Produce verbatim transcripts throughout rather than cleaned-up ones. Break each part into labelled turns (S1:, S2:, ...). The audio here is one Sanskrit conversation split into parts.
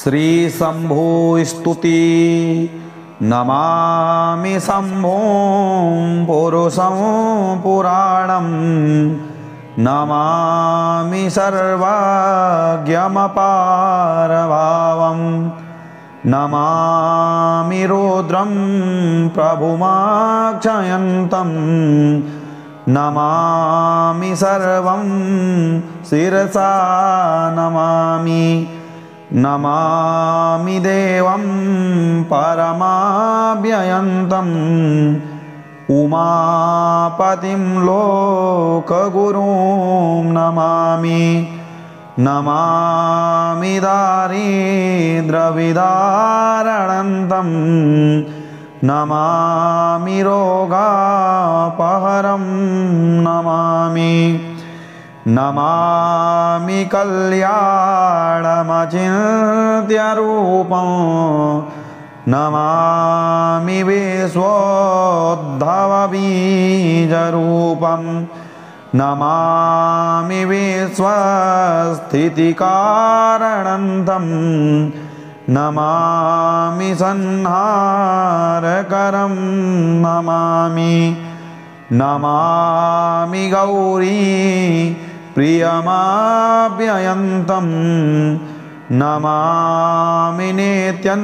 S1: श्री शंभु स्तुति नमामि शंभुं पुरुषं पुराणं नमामि सर्वज्ञमपारभावं नमामि रुद्रं प्रभुमाक्षयन्तं नमामि सर्वं शिरसा नमामि नमामि देवं परमाव्ययन्तम् उमापतिं लोकगुरुं नमामि नमामि दारिद्र्यविदारणन्तं नमामि रोगापहरं नमामि नमामि कल्याणमचिन्त्यरूपं नमामि विश्वोद्भवबीजरूपं नमामि विश्वस्थितिकारणन्तं नमामि संहारकरं नमामि नमामि गौरी प्रियमाप्ययन्तं नमामि नित्यं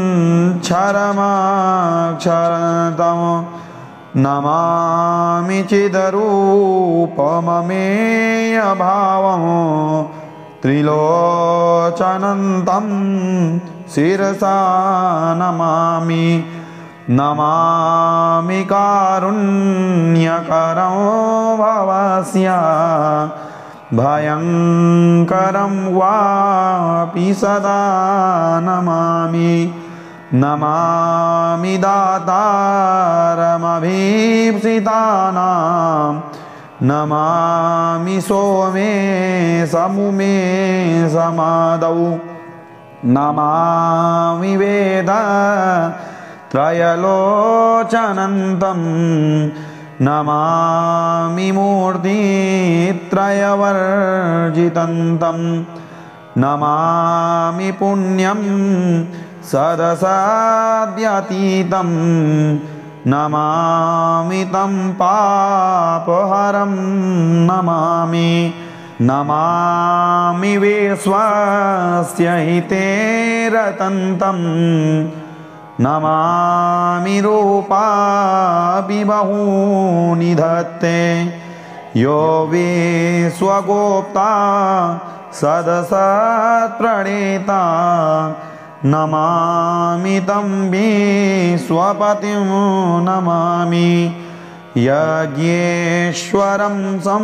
S1: क्षरमाक्षरन्तं नमामि चिदरूपममेयभावं त्रिलोचनन्तं शिरसा नमामि नमामि कारुण्यकरं भवस्य भयंकरं वापि सदा नमामि नमामि दातारमभीप्सितानां नमामि सोमे समुमे समादौ नमामि वेद त्रयलोचनन्तं नमामि मूर्तित्रयवर्जितन्तं नमामि पुण्यं सदसाद्यतीतं नमामि तं पापहरं नमामि नमामि विश्वस्य हिते रतन्तं नमामि रूपापि बहूनि धत्ते यो विश्वगोप्ता सदसत्प्रणेता नमामि तं विश्वपतिं नमामि यज्ञेश्वरं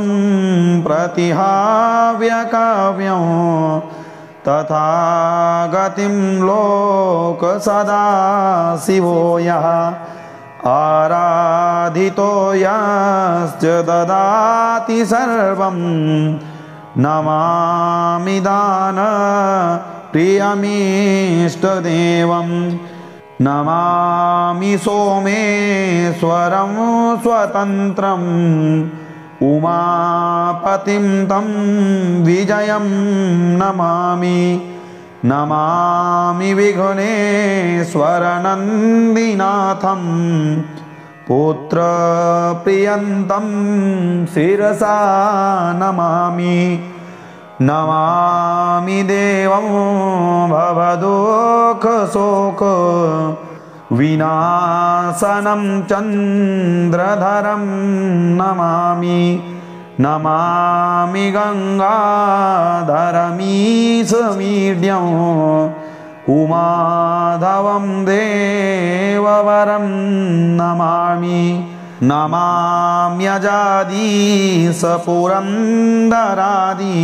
S1: सम्प्रतिहाव्यकाव्यं तथागतिं लोक सदा शिवो यः आराधितो यश्च ददाति सर्वं नमामि दान प्रियमीष्टदेवं नमामि सोमेश्वरं स्वतन्त्रं उमापतिं तं विजयं नमामि नमामि विघ्नेश्वरनन्दिनाथं पुत्रप्रियन्तं शिरसा नमामि नमामि देवं भवदुःखशोक विनाशनं चन्द्रधरं नमामि नमामि गंगाधरमीशमीड्यं उमाधवं देववरं नमामि नमाम्यजादीशपुरन्दरादि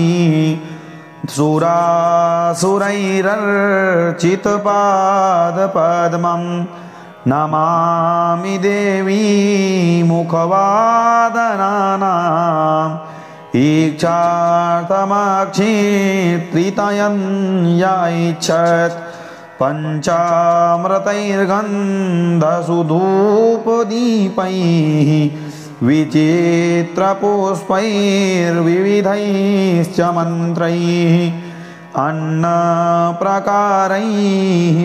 S1: सुरासुरैरर्चितपादपद्मं नमामि देवी मुखवादनानाम् इच्छार्थमक्षित्रितयं यैच्छत् पञ्चामृतैर्गन्धसुधूपदीपैः विचित्रपुष्पैर्विविधैश्च मन्त्रैः अन्नप्रकारैः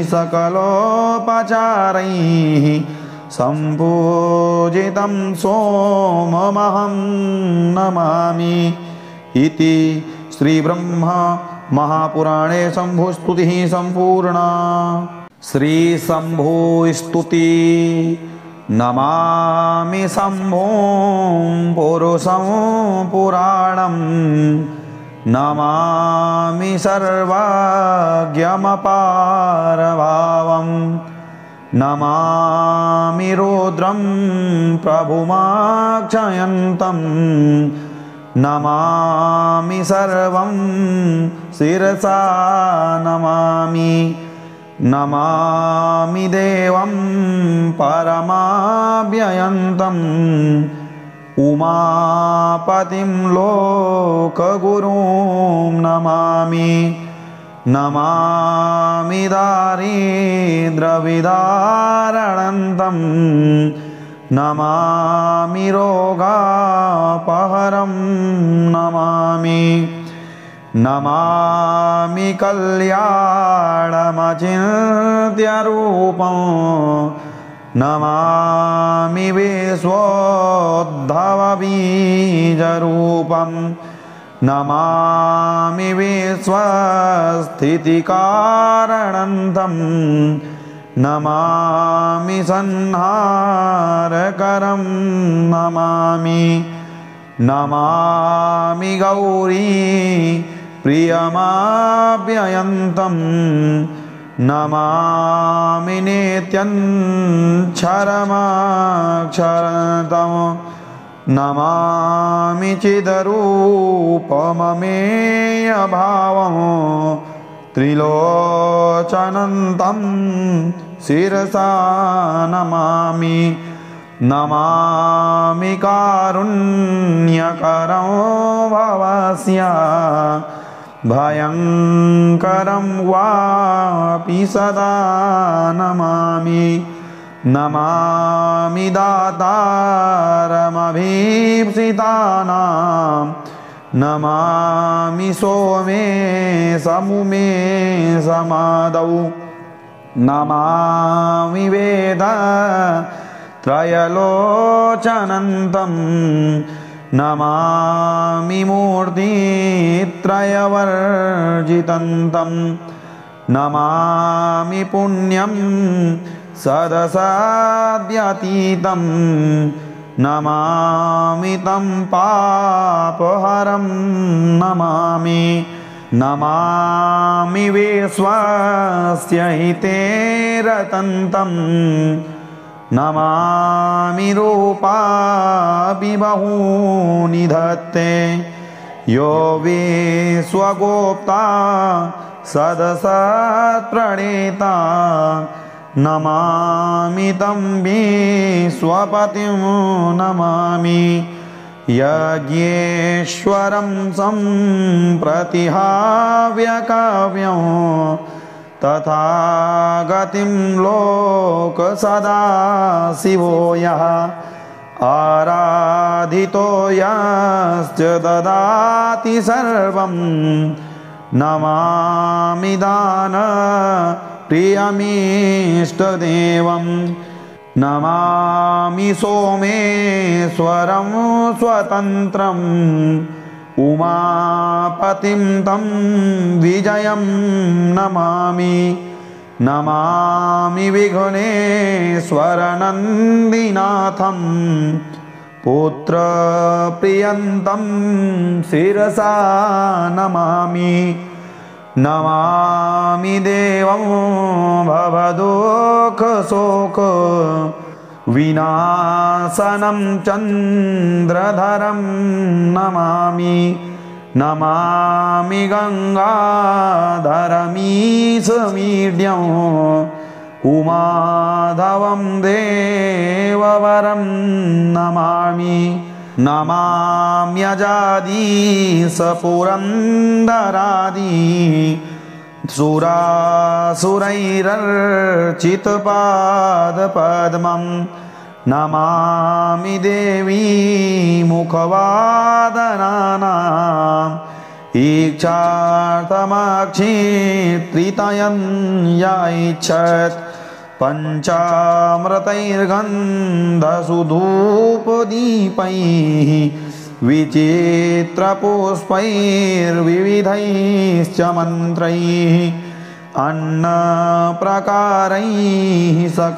S1: सकलोपचारैः सम्पूजितं सोममहं नमामि इति श्रीब्रह्म महापुराणे शम्भुस्तुतिः सम्पूर्णा। श्रीशम्भुस्तुति। नमामि शम्भुं पुरुषं पुराणं नमामि सर्वज्ञमपारभावं नमामि रुद्रं प्रभुमाक्षयन्तं नमामि सर्वं शिरसा नमामि नमामि देवं परमाव्ययन्तं उमापतिं लोकगुरुं नमामि नमामि दारिद्र्यविदारणन्तं नमामि रोगापहरं नमामि नमामि कल्याणमचिन्त्यरूपं नमामि विश्वोद्भवबीजरूपं नमामि विश्वस्थितिकारणन्तं नमामि संहारकरं नमामि नमामि गौरी प्रियमाप्ययन्तं नमामि नित्यं क्षरमाक्षरन्तं नमामि चिदरूपममेयभावं त्रिलोचनन्तं शिरसा नमामि नमामि कारुण्यकरं भवस्य भयङ्करं वापि सदा नमामि नमामि दातारमभीप्सितानां नमामि सोमे समुमे समादौ नमामि वेद त्रयलोचनन्तं नमामि मूर्तित्रयवर्जितन्तं नमामि पुण्यं सदसाद्यतीतं नमामि तं पापहरं नमामि नमामि विश्वस्य हिते रतन्तं नमामि रूपापि बहूनि धत्ते यो विश्वगोप्ता सदसत्प्रणेता नमामि तं विश्वपतिं नमामि यज्ञेश्वरं सम्प्रतिहाव्यकाव्यं तथागतिं लोकसदाशिवो यः आराधितो यश्च ददाति सर्वं नमामि दानप्रियमीष्टदेवं नमामि सोमेश्वरं स्वतन्त्रम् उमापतिं तं विजयं नमामि नमामि विघ्नेश्वरनन्दिनाथं पुत्रप्रियन्तं शिरसा नमामि नमामि देवं भवदुःखशोक विनाशनं चन्द्रधरं नमामि नमामि गङ्गाधरमीशमीड्यं उमाधवं देववरं नमामि नमाम्यजादीशपुरन्दरादि सुरासुरैरर्चितपादपद्मं नमामि देवी मुखवादनानां इच्छार्थमाक्षित्रितयन् याइच्छत् पञ्चामृतैर्गन्धसुधूपदीपैः विचित्रपुष्पैर्विविधैश्च मन्त्रैः अन्नप्रकारैः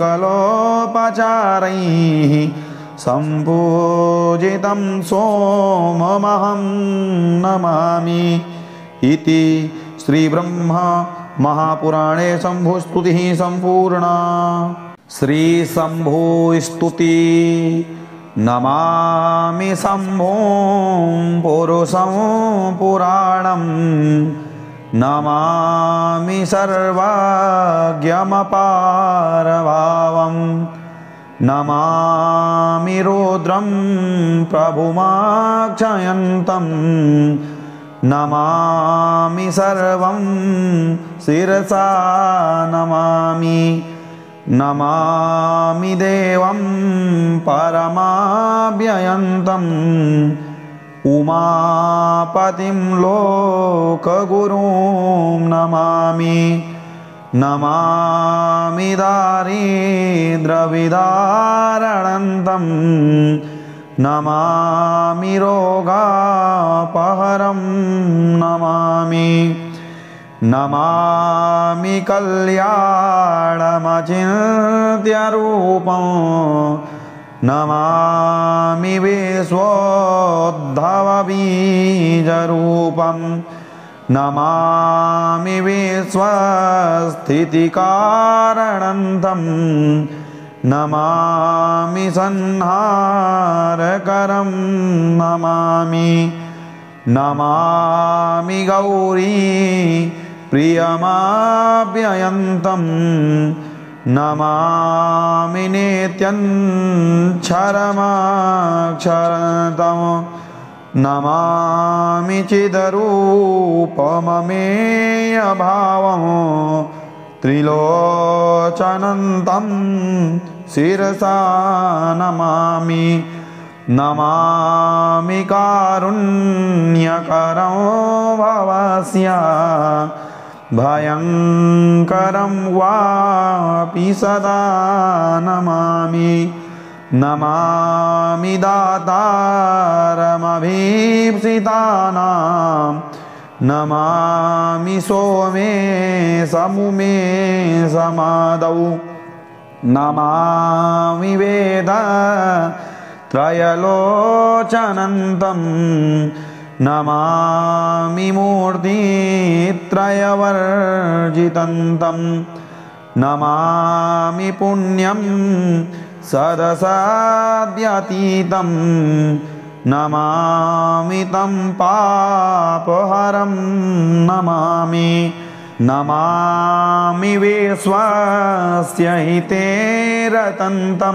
S1: सकलोपचारैः सम्पूजितं सोममहं नमामि इति श्रीब्रह्म महापुराणे शम्भुस्तुतिः सम्पूर्णा। श्रीशम्भुस्तुति। नमामि शम्भुं पुरुषं पुराणं नमामि सर्वज्ञमपारभावं नमामि रुद्रं प्रभुमाक्षयन्तं नमामि सर्वं शिरसा नमामि नमामि देवं परमाव्ययन्तम् उमापतिं लोकगुरुं नमामि नमामि दारिद्र्यविदारणन्तं नमामि रोगापहरं नमामि नमामि कल्याणमचिन्त्यरूपं नमामि विश्वोद्भवबीजरूपं नमामि विश्वस्थितिकारणन्तं नमामि संहारकरं नमामि नमामि गौरी प्रियमाप्ययन्तं नमामि नित्यं क्षरमाक्षरन्तं नमामि चिदरूपममेयभावं त्रिलोचनन्तं शिरसा नमामि नमामि कारुण्यकरं भवस्य भयङ्करं वापि सदा नमामि नमामि दातारमभीप्सितानां नमामि सोमे समुमे समादौ नमामि वेद त्रयलोचनन्तं नमामि मूर्तित्रयवर्जितन्तं नमामि पुण्यं सदसाद्यतीतं नमामि तं पापहरं नमामि नमामि विश्वस्य हिते रतन्तं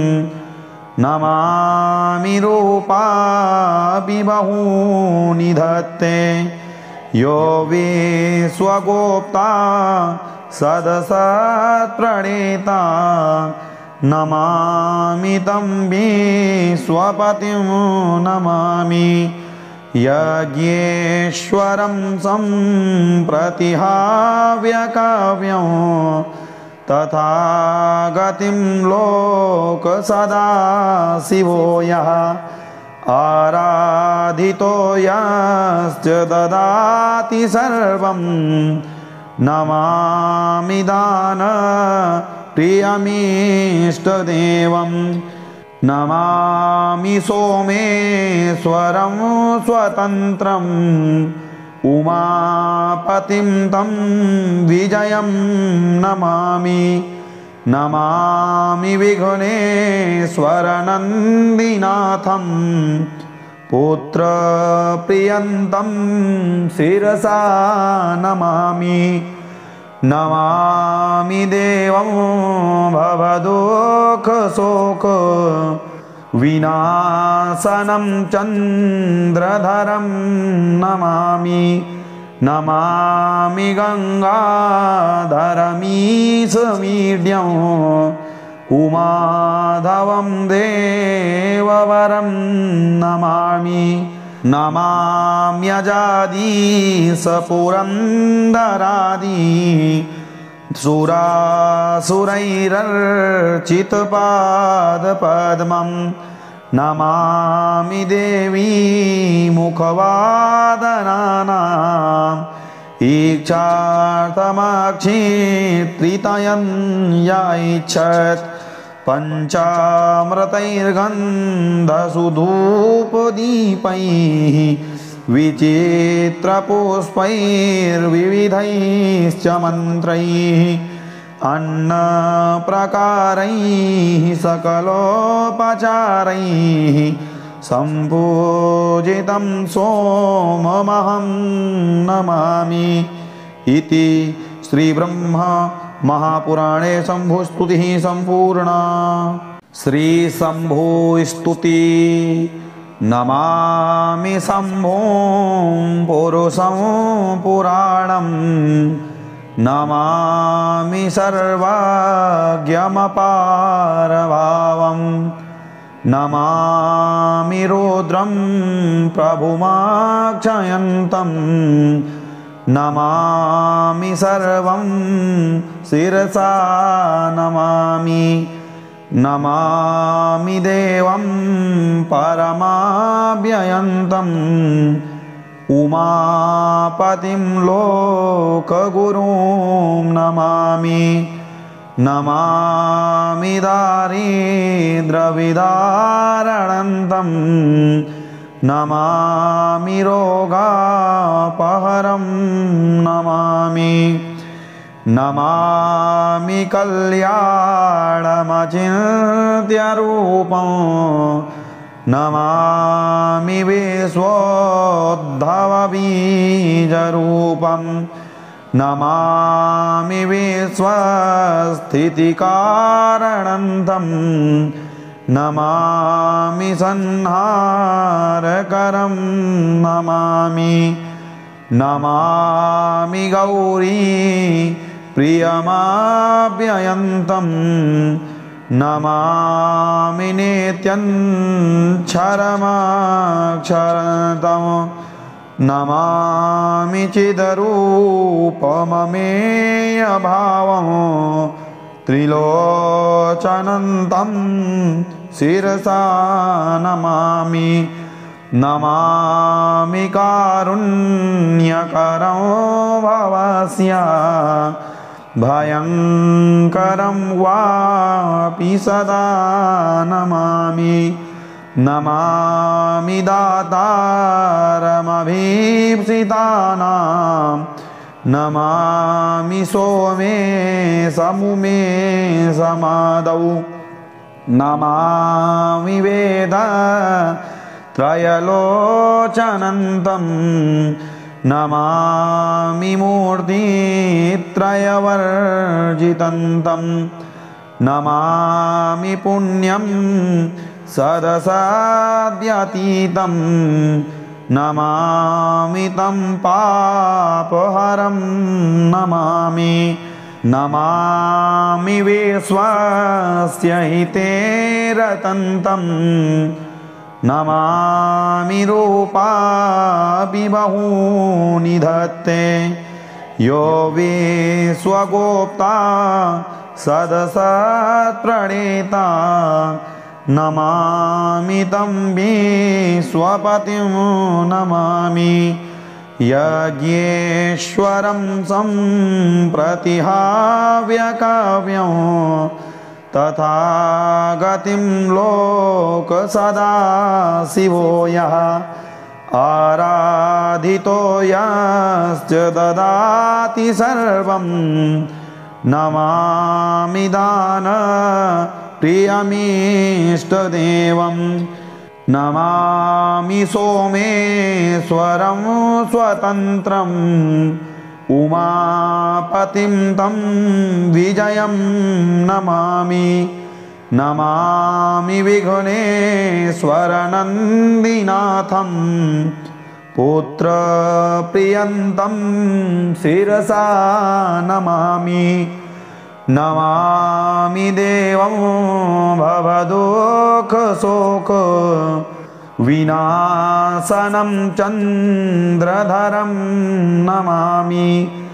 S1: नमामि रूपाभिबहूनि धत्ते यो विश्वगोप्ता सदसत्प्रणेता नमामि तं विश्वपतिं नमामि यज्ञेश्वरं सम्प्रतिहाव्यकाव्यं तथा गतिं लोक सदा शिवो यः आराधितो यश्च ददाति सर्वं नमामि दान प्रियमीष्टदेवं नमामि सोमेश्वरं स्वतन्त्रम् उमापतिं तं विजयं नमामि नमामि विघ्नेश्वरनन्दिनाथं पुत्रप्रियन्तं शिरसा नमामि नमामि देवं भवदुःखशोक विनाशनं चन्द्रधरं नमामि नमामि गङ्गाधरमीशमीड्यम् उमाधवं देववरं नमामि नमाम्यजादीशपुरन्दरादि सुरासुरैरर्चितपादपद्मं नमामि देवी मुखवादनानाम् इच्छार्थमक्षित्रितयं यैच्छत् पञ्चामृतैर्गन्धसुधूपदीपैः विचित्रपुष्पैर्विविधैश्च मन्त्रैः अन्नप्रकारैः सकलोपचारैः सम्पूजितं सोममहं नमामि इति श्रीब्रह्म महापुराणे शम्भुस्तुतिः सम्पूर्णा। श्रीशम्भुस्तुति। नमामि शम्भुं पुरुषं पुराणं नमामि सर्वज्ञमपारभावं नमामि रुद्रं प्रभुमाक्षयन्तं नमामि सर्वं शिरसा नमामि नमामि देवं परमाव्ययन्तम् उमापतिं लोकगुरुं नमामि नमामि दारिद्र्यविदारणन्तं नमामि रोगापहरं नमामि नमामि कल्याणमचिन्त्यरूपं नमामि विश्वोद्भवबीजरूपं नमामि विश्वस्थितिकारणन्तं नमामि संहारकरं नमामि नमामि गौरी प्रियमाप्ययन्तं नमामि नित्यं क्षरमाक्षरन्तं नमामि चिदरूपममेयभावं त्रिलोचनन्तं शिरसा नमामि नमामि कारुण्यकरं भवस्य भयङ्करं वापि सदा नमामि नमामि दातारमभीप्सितानां नमामि सोमे समुमे समादौ नमामि वेद त्रयलोचनन्तं नमामि मूर्तित्रयवर्जितन्तं नमामि पुण्यं सदसाद्यतीतं नमामि तं पापहरं नमामि नमामि विश्वस्य हिते रतन्तं नमामि रूपापि बहूनि धत्ते यो विश्वगोप्ता सदसत्प्रणेता नमामि तं विश्वपतिं नमामि यज्ञेश्वरं सम्प्रतिहाव्यकाव्यं तथा गतिं लोकसदाशिवो यः आराधितो यश्च ददाति सर्वं नमामि दानप्रियमीष्टदेवं नमामि सोमेश्वरं स्वतन्त्रम् उमापतिं तं विजयं नमामि नमामि विघ्नेश्वरनन्दिनाथं पुत्रप्रियन्तं शिरसा नमामि नमामि देवं भवदुःखशोक विनाशनं चन्द्रधरं नमामि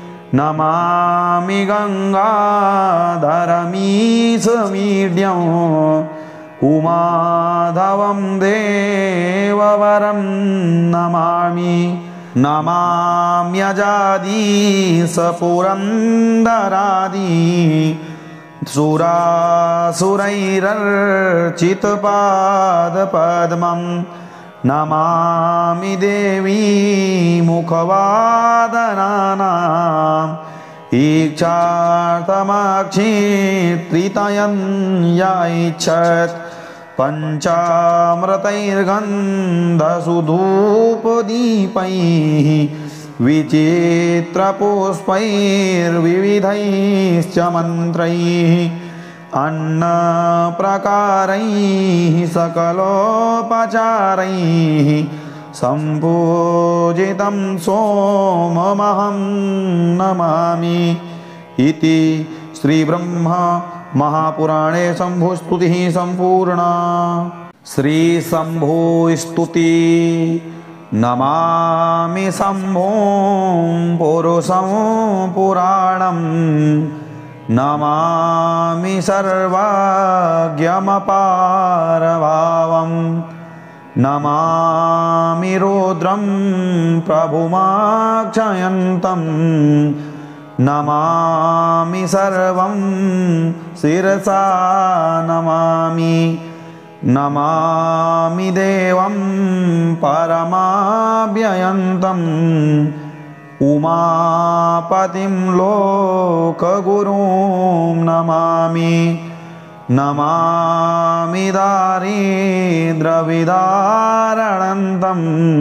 S1: नमामि गङ्गाधरमीशमीड्यं उमाधवं देववरं नमामि नमाम्यजादीशपुरन्दरादि सुरासुरैरर्चितपादपद्मं नमामि देवी मुखवादनानाम् इच्छार्थमाक्षित्रितयं याइच्छत् पञ्चामृतैर्गन्धसुधूपदीपैः विचित्रपुष्पैर्विविधैश्च मन्त्रैः अन्नप्रकारैः सकलोपचारैः सम्पूजितं सोममहं नमामि इति श्रीब्रह्म महापुराणे शम्भुस्तुतिः सम्पूर्णा। श्रीशम्भुस्तुति। नमामि शम्भुं पुरुषं पुराणं नमामि सर्वज्ञमपारभावं नमामि रुद्रं प्रभुमाक्षयन्तं नमामि सर्वं शिरसा नमामि नमामि देवं परमाव्ययन्तम् उमापतिं लोकगुरुं नमामि नमामि दारिद्र्यविदारणन्तं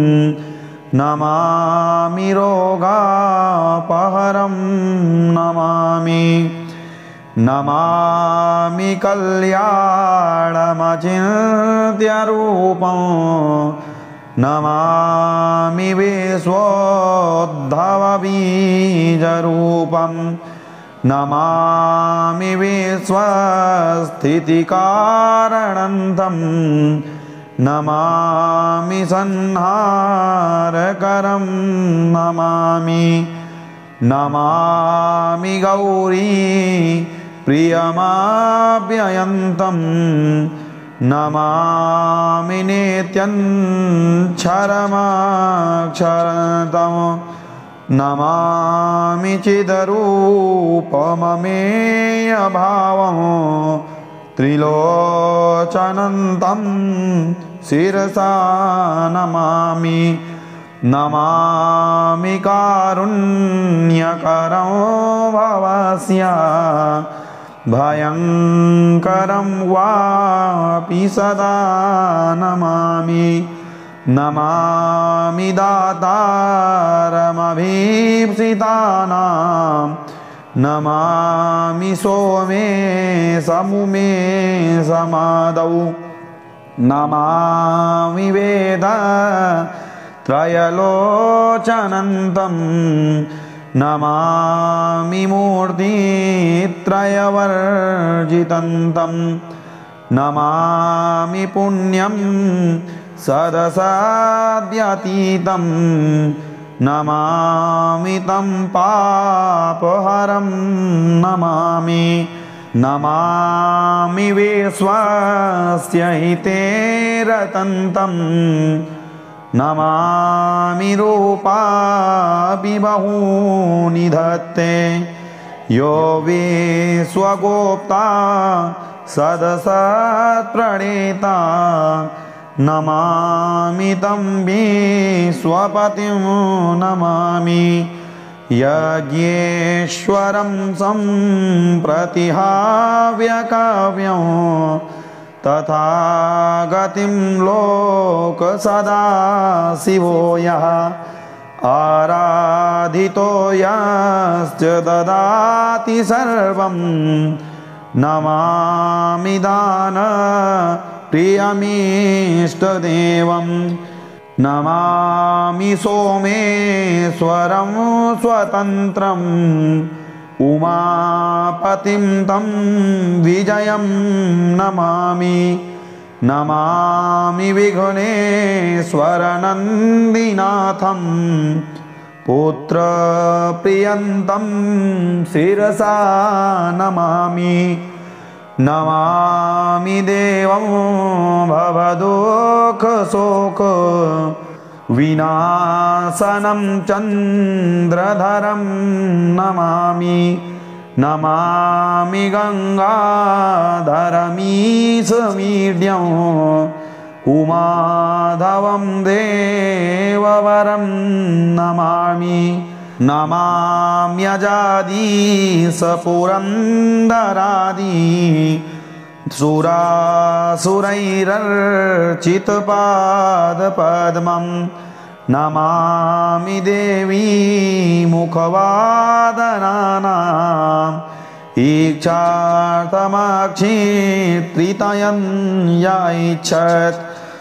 S1: नमामि रोगापहरं नमामि नमामि कल्याणमचिन्त्यरूपं नमामि विश्वोद्भवबीजरूपं नमामि विश्वस्थितिकारणन्तं नमामि संहारकरं नमामि नमामि गौरी प्रियमाप्ययन्तं नमामि नित्यं क्षरमाक्षरतं नमामि चिदरूपममेयभावं त्रिलोचनन्तं शिरसा नमामि नमामि कारुण्यकरं भवस्य भयङ्करं वापि सदा नमामि नमामि दातारमभीप्सितानां नमामि सोमे समुमे समादौ नमामि वेद त्रयलोचनन्तं नमामि मूर्तित्रयवर्जितन्तं नमामि पुण्यं सदसाद्यतीतं नमामि तं पापहरं नमामि नमामि विश्वस्य हिते रतन्तं नमामि रूपाभि बहूनि धत्ते यो विश्वगोप्ता सदसत्प्रणेता नमामि तं विश्वपतिं नमामि यज्ञेश्वरं सम्प्रतिहाव्यकाव्यं तथा गतिं लोक सदा शिवो यः आराधितो यश्च ददाति सर्वं नमामि दान प्रियमीष्टदेवं नमामि सोमेश्वरं स्वतन्त्रम् उमापतिं तं विजयं नमामि नमामि विघ्नेश्वरनन्दिनाथं पुत्रप्रियन्तं शिरसा नमामि नमामि देवं भवदुःखशोक विनाशनं चन्द्रधरं नमामि नमामि गङ्गाधरमीशमीड्यम् उमाधवं देववरं नमामि नमाम्यजादीशपुरन्दरादि सुरासुरैरर्चितपादपद्मं नमामि देवी मुखवादनानाम् इच्छार्थमक्षित्रितयं यैच्छत्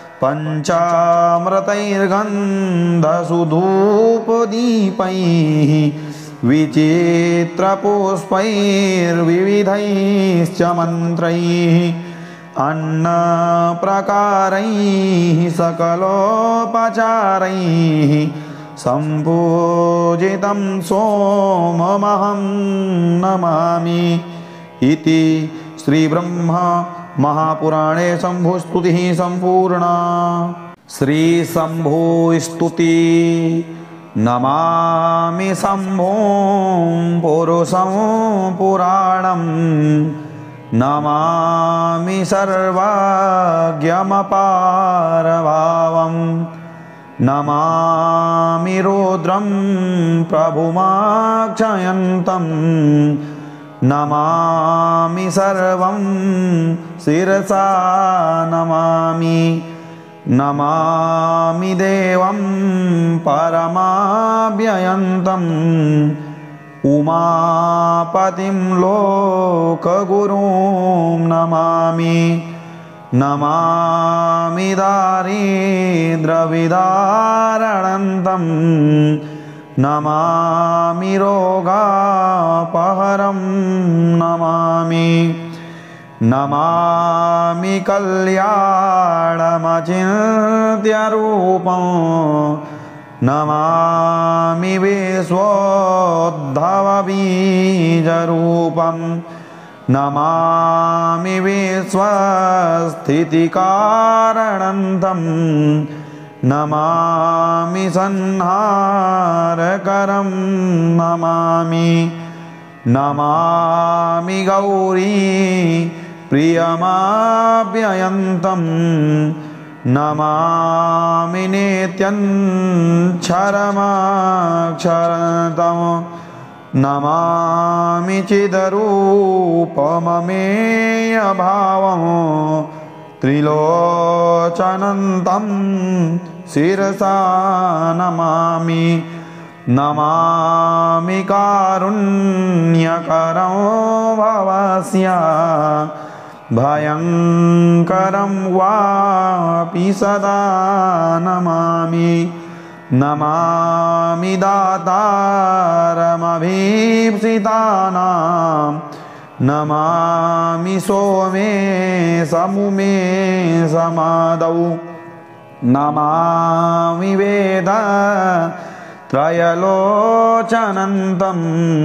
S1: पञ्चामृतैर्गन्धसुधूपदीपैः विचित्रपुष्पैर्विविधैश्च मन्त्रैः अन्नप्रकारैः सकलोपचारैः सम्पूजितं सोममहं नमामि इति श्रीब्रह्म महापुराणे शम्भुस्तुतिः सम्पूर्णा। श्रीशम्भुस्तुति। नमामि शम्भुं पुरुषं पुराणं नमामि सर्वज्ञमपारभावम् नमामि रुद्रं प्रभुमाक्षयन्तं नमामि सर्वं शिरसा नमामि नमामि देवं परमाव्ययन्तम् उमापतिं लोकगुरुं नमामि नमामि दारिद्र्यविदारणन्तं नमामि रोगापहरं नमामि नमामि कल्याणमचिन्त्यरूपं नमामि विश्वोद्भवबीजरूपं नमामि विश्वस्थितिकारणन्तं नमामि संहारकरं नमामि नमामि गौरी प्रियमाव्ययन्तं नमामि नित्यं क्षरमाक्षरन्तं नमामि चिदरूपममेयभावं त्रिलोचनन्तं शिरसा नमामि नमामि कारुण्यकरं भवस्य भयङ्करं वापि सदा नमामि नमामि दातारमभीप्सितानां नमामि सोमे समुमे समादौ नमामि वेद त्रयलोचनन्तं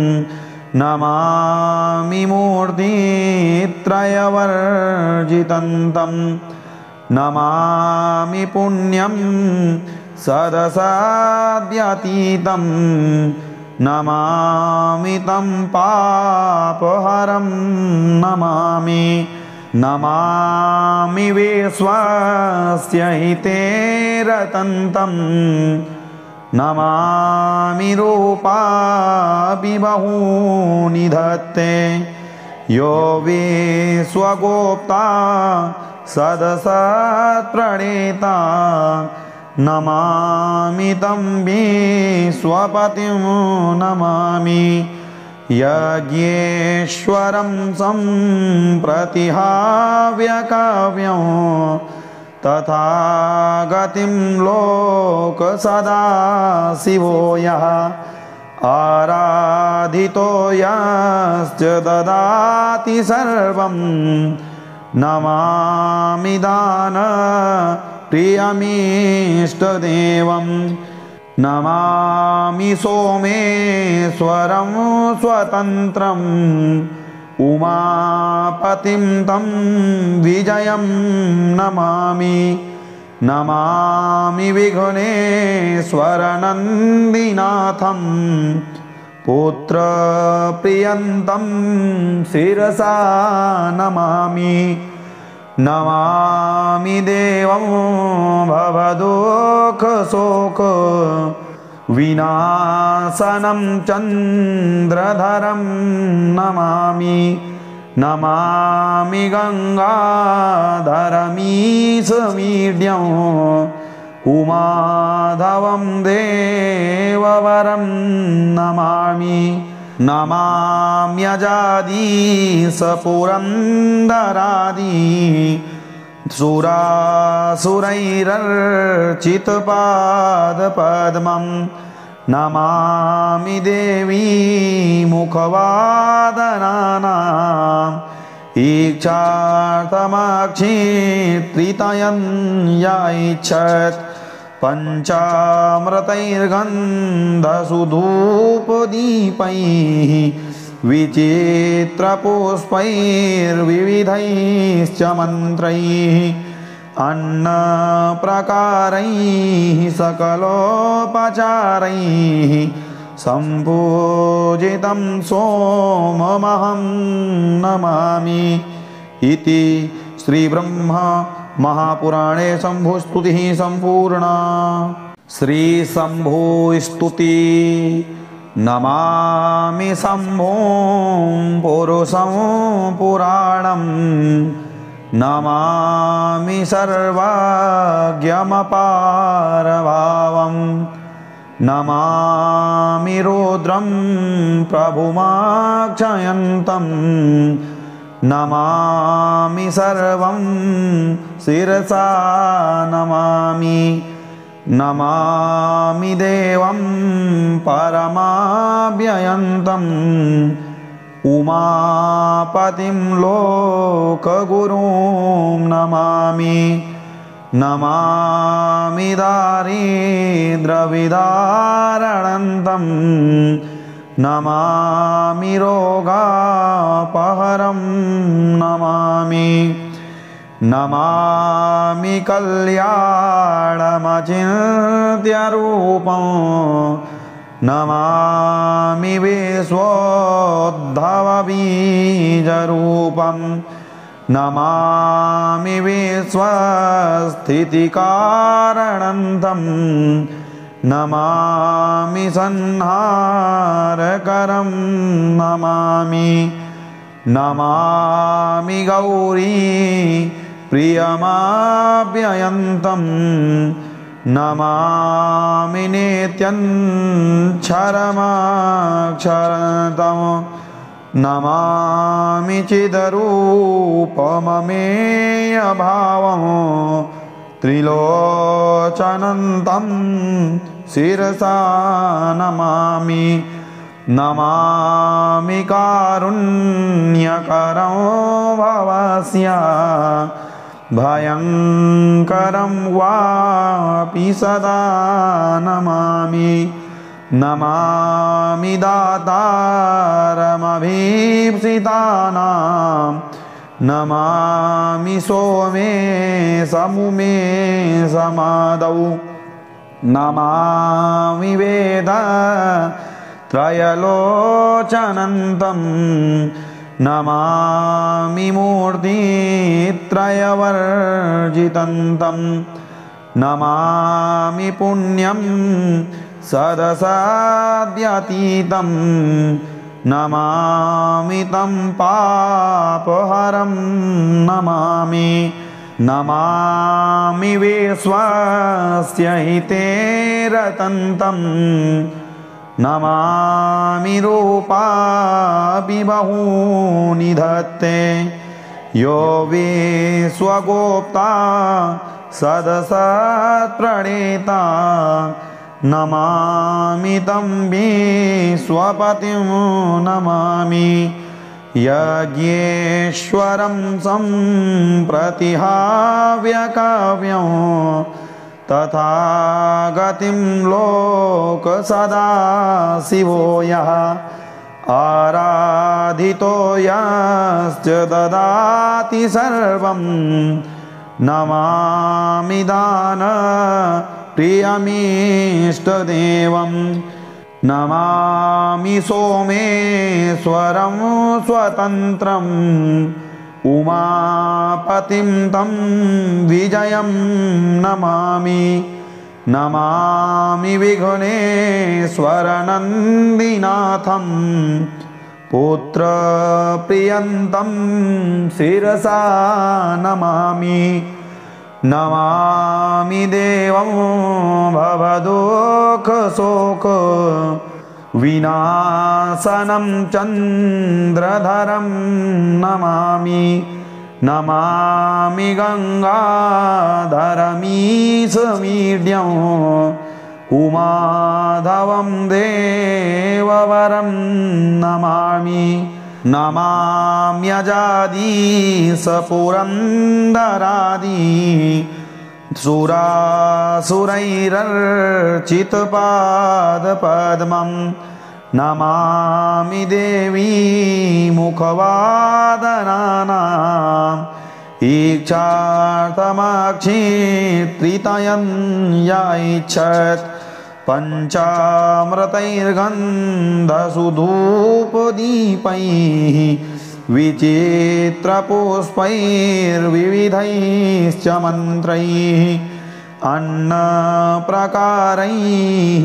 S1: नमामि मूर्तित्रयवर्जितन्तं नमामि पुण्यं सदसाद्यतीतं नमामि तं पापहरं नमामि नमामि विश्वस्य हिते रतन्तं नमामि रूपापि बहूनि धत्ते यो विश्वगोप्ता सदसत्प्रणेता नमामि तं विश्वपतिं नमामि यज्ञेश्वरं सम्प्रतिहाव्यकाव्यं तथा गतिं लोकसदाशिवो यः आराधितो यश्च ददाति सर्वं नमामि दानप्रियमीष्टदेवं नमामि सोमेश्वरं स्वतन्त्रम् उमापतिं तं विजयं नमामि नमामि विघ्नेश्वरनन्दिनाथं पुत्रप्रियन्तं शिरसा नमामि नमामि देवं भवदुःखशोक विनाशनं चन्द्रधरं नमामि नमामि गङ्गाधरमीशमीड्यं उमाधवं देववरं नमामि नमाम्यजादीशपुरन्दरादि सुरासुरैरर्चितपादपद्मं नमामि देवी मुखवादनानाम् इच्छार्थमक्षित्रितयं यैच्छत् पञ्चामृतैर्गन्धसुधूपदीपैः विचित्रपुष्पैर्विविधैश्च मन्त्रैः अन्नप्रकारैः सकलोपचारैः सम्पूजितं सोममहं नमामि इति श्रीब्रह्म महापुराणे शम्भुस्तुतिः सम्पूर्णा। श्रीशम्भुस्तुति। नमामि शम्भुं पुरुषं पुराणं नमामि सर्वज्ञमपारभावं नमामि रुद्रं प्रभुमाक्षयन्तं नमामि सर्वं शिरसा नमामि नमामि देवं परमाव्ययन्तम् उमापतिं लोकगुरुं नमामि नमामि दारिद्र्यविदारणन्तं नमामि रोगापहरं नमामि नमामि कल्याणमचिन्त्यरूपं नमामि विश्वोद्भवबीजरूपं नमामि विश्वस्थितिकारणन्तं नमामि संहारकरं नमामि नमामि गौरी प्रियमाप्ययन्तं नमामि नित्यं क्षरमाक्षरतं नमामि चिदरूपममेयभावं त्रिलोचनन्तं शिरसा नमामि नमामि कारुण्यकरं भवस्य भयङ्करं वापि सदा नमामि नमामि दातारमभीप्सितानां नमामि सोमे समुमे समादौ नमामि वेद त्रयलोचनन्तं नमामि मूर्तित्रयवर्जितन्तं नमामि पुण्यं सदसाद्यतीतं नमामि तं पापहरं नमामि नमामि विश्वस्य हिते रतन्तं नमामि रूपापि बहूनि धत्ते यो विश्वगोप्ता सदसत्प्रणेता नमामि तं विश्वपतिं नमामि यज्ञेश्वरं सम्प्रतिहाव्यकाव्यं तथा गतिं लोक सदा शिवो यः आराधितो यश्च ददाति सर्वं नमामि दान प्रियमीष्टदेवं नमामि सोमेश्वरं स्वतन्त्रम् उमापतिं तं विजयं नमामि नमामि विघ्नेश्वरनन्दिनाथं पुत्रप्रियन्तं शिरसा नमामि नमामि देवं भवदुःखशोक विनाशनं चन्द्रधरं नमामि नमामि गङ्गाधरमीशमीड्यं उमाधवं देववरं नमामि नमाम्यजादीशपुरन्दरादि सुरासुरैरर्चितपादपद्मं नमामि देवी मुखवादनानाम् इच्छार्थमाक्षित्रितयं या इच्छत् पञ्चामृतैर्गन्धसुधूपदीपैः विचित्रपुष्पैर्विविधैश्च मन्त्रैः अन्नप्रकारैः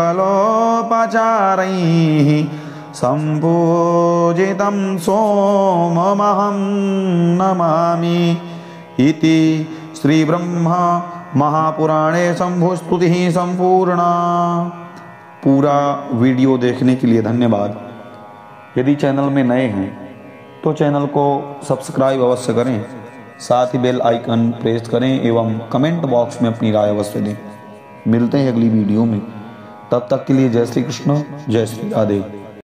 S1: सकलोपचारैः सम्पूजितं सोममहं नमामि इति श्रीब्रह्म महापुराणे शंभुस्तुतिः संपूर्णा। पूरा वीडियो देखने के लिए धन्यवाद। यदि चैनल में नए हैं तो चैनल को सब्सक्राइब अवश्य करें, साथ ही बेल आइकन प्रेस करें एवं कमेंट बॉक्स में अपनी राय अवश्य दें। मिलते हैं अगली वीडियो में, तब तक के लिए जय श्री कृष्ण, जय श्री राधे।